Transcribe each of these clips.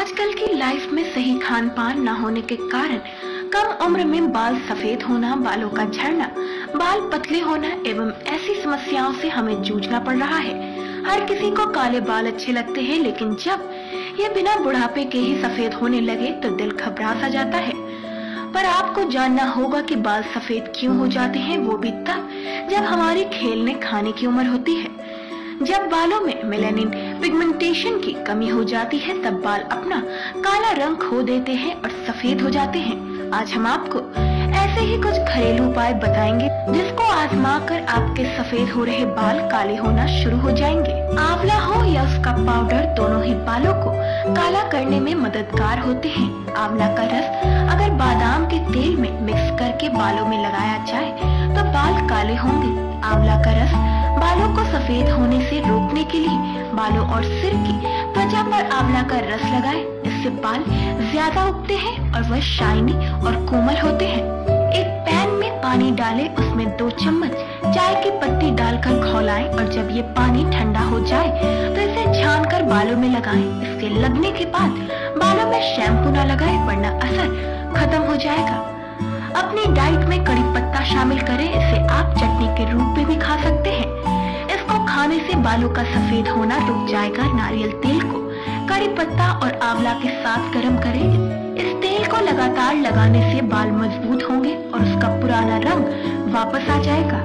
आजकल की लाइफ में सही खान पान न होने के कारण कम उम्र में बाल सफेद होना, बालों का झड़ना, बाल पतले होना एवं ऐसी समस्याओं से हमें जूझना पड़ रहा है। हर किसी को काले बाल अच्छे लगते हैं, लेकिन जब ये बिना बुढ़ापे के ही सफेद होने लगे तो दिल घबरा सा जाता है। पर आपको जानना होगा कि बाल सफेद क्यों हो जाते हैं, वो भी तब जब हमारी खेलने खाने की उम्र होती है। जब बालों में मेलानिन पिगमेंटेशन की कमी हो जाती है तब बाल अपना काला रंग खो देते हैं और सफेद हो जाते हैं। आज हम आपको ऐसे ही कुछ घरेलू उपाय बताएंगे जिसको आजमा कर आपके सफेद हो रहे बाल काले होना शुरू हो जाएंगे। आंवला हो या उसका पाउडर, दोनों ही बालों को काला करने में मददगार होते हैं। आंवला का रस अगर बादाम के तेल में मिक्स करके बालों में लगाया जाए तो बाल काले होंगे। आंवला का रस बालों को सफेद होने से रोकने के लिए बालों और सिर की त्वचा पर आंवला का रस लगाएं। इससे बाल ज्यादा उगते हैं और वह शाइनी और कोमल होते हैं। एक पैन में पानी डालें, उसमें 2 चम्मच चाय की पत्ती डालकर खौलाएं और जब ये पानी ठंडा हो जाए तो इसे छानकर बालों में लगाएं। इसके लगने के बाद बालों में शैम्पू न लगाएं वरना असर खत्म हो जाएगा। अपनी डाइट में कड़ी पत्ता शामिल करें, इसे आप चटनी के रूप में भी खा सकते हैं। इसको खाने से बालों का सफेद होना रुक जाएगा। नारियल तेल को कड़ी पत्ता और आंवला के साथ गर्म करें। इस तेल को लगातार लगाने से बाल मजबूत होंगे और उसका पुराना रंग वापस आ जाएगा।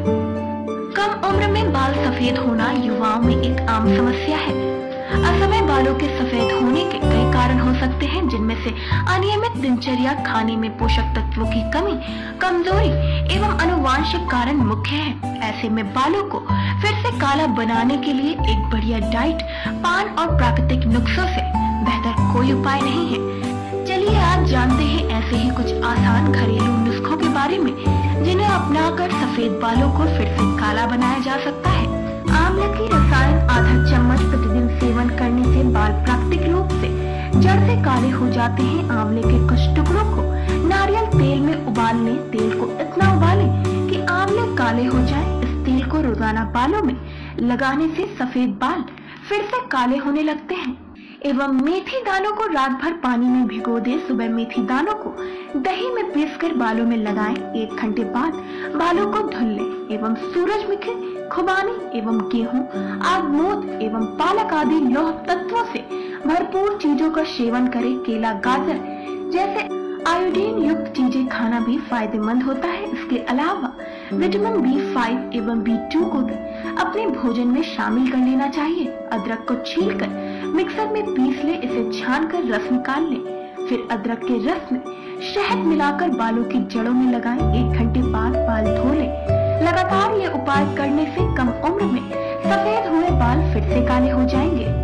कम उम्र में बाल सफेद होना युवाओं में एक आम समस्या है। असमय बालों के सफेद होने के कई कारण हो सकते हैं, जिनमें से अनियमित दिनचर्या, खाने में पोषक तत्वों की कमी, कमजोरी एवं अनुवांशिक कारण मुख्य हैं। ऐसे में बालों को फिर से काला बनाने के लिए एक बढ़िया डाइट, पान और प्राकृतिक नुस्खों से बेहतर कोई उपाय नहीं है। चलिए आज जानते हैं ऐसे ही कुछ आसान घरेलू नुस्खों के बारे में जिन्हें अपनाकर सफेद बालों को फिर से काला बनाया जा सकता है। आंवले की रसायन आधा चम्मच प्रतिदिन सेवन करने से बाल प्राकृतिक रूप से जड़ से काले हो जाते हैं। आंवले के कुछ टुकड़ों को नारियल तेल में उबाल लें। तेल को इतना उबालें कि आंवले काले हो जाएं। इस तेल को रोजाना बालों में लगाने से सफेद बाल फिर से काले होने लगते हैं। एवं मेथी दानों को रात भर पानी में भिगो दें। सुबह मेथी दानों को दही में पीसकर बालों में लगाएं। 1 घंटे बाद बालों को धुल लें एवं सूरजमुखी, खुबानी एवं गेहूं, आगमोद एवं पालक आदि लौह तत्वों से भरपूर चीजों का सेवन करें। केला, गाजर जैसे आयोडीन युक्त चीजें खाना भी फायदेमंद होता है। इसके अलावा विटामिन B5 एवं B2 को भी अपने भोजन में शामिल कर लेना चाहिए। अदरक को छीलकर मिक्सर में पीस ले, इसे छानकर रस निकाल लें। फिर अदरक के रस में शहद मिलाकर बालों की जड़ों में लगाएं। 1 घंटे बाद बाल धो लें। लगातार ये उपाय करने से कम उम्र में सफेद हुए बाल फिर से काले हो जाएंगे।